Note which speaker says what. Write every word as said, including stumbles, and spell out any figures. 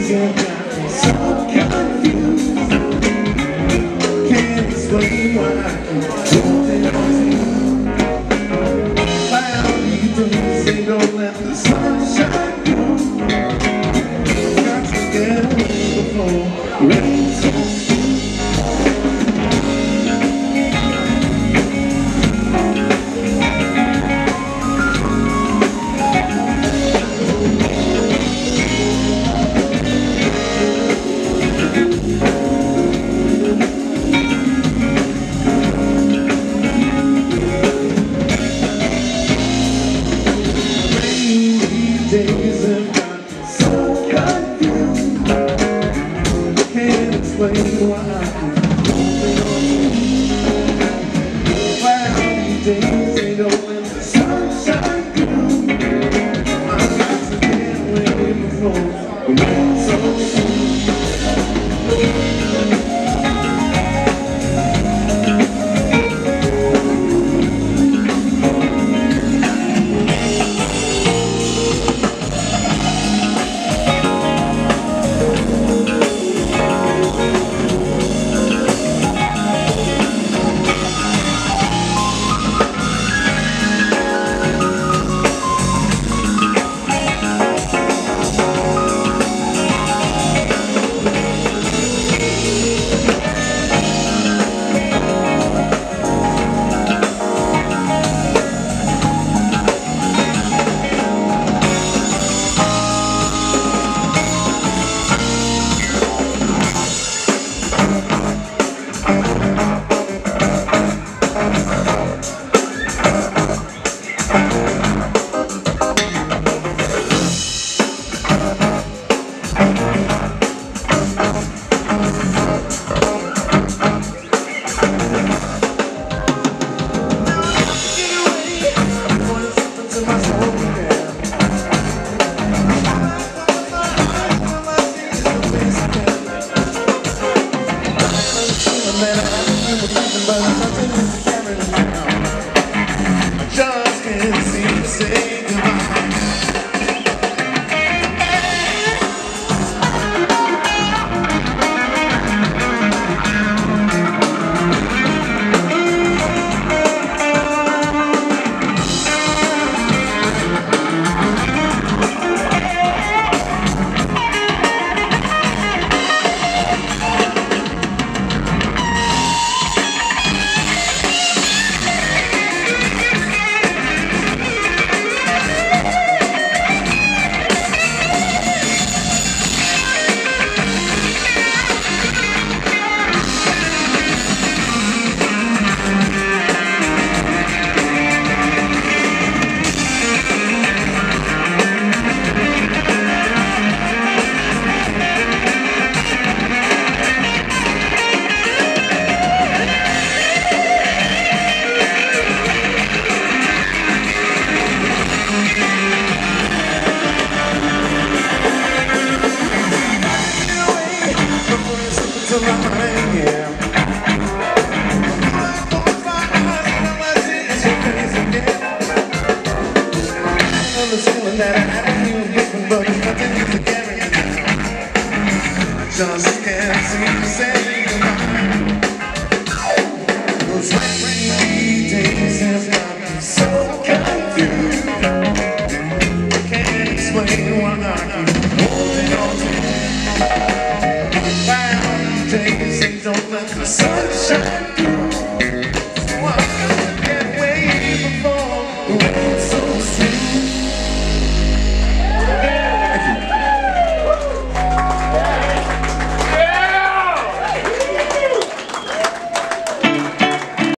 Speaker 1: days have got me so confused. Can't explain why I keep holding on to you. Cloudy days, they don't let the sun shine through. Got to get away before rain so days have got me so confused. Can't explain why I keep holding on to you. Cloudy days, they don't let the sun shine through. I've got to get away before the rain so soon. Just can't seem to say goodbye. That I haven't even given, but it's nothing to carry now. Just can't seem to say goodbye. Those rainy days have got me so confused. Can't explain why I keep holding on to you. Cloudy days, they don't let the sun shine through.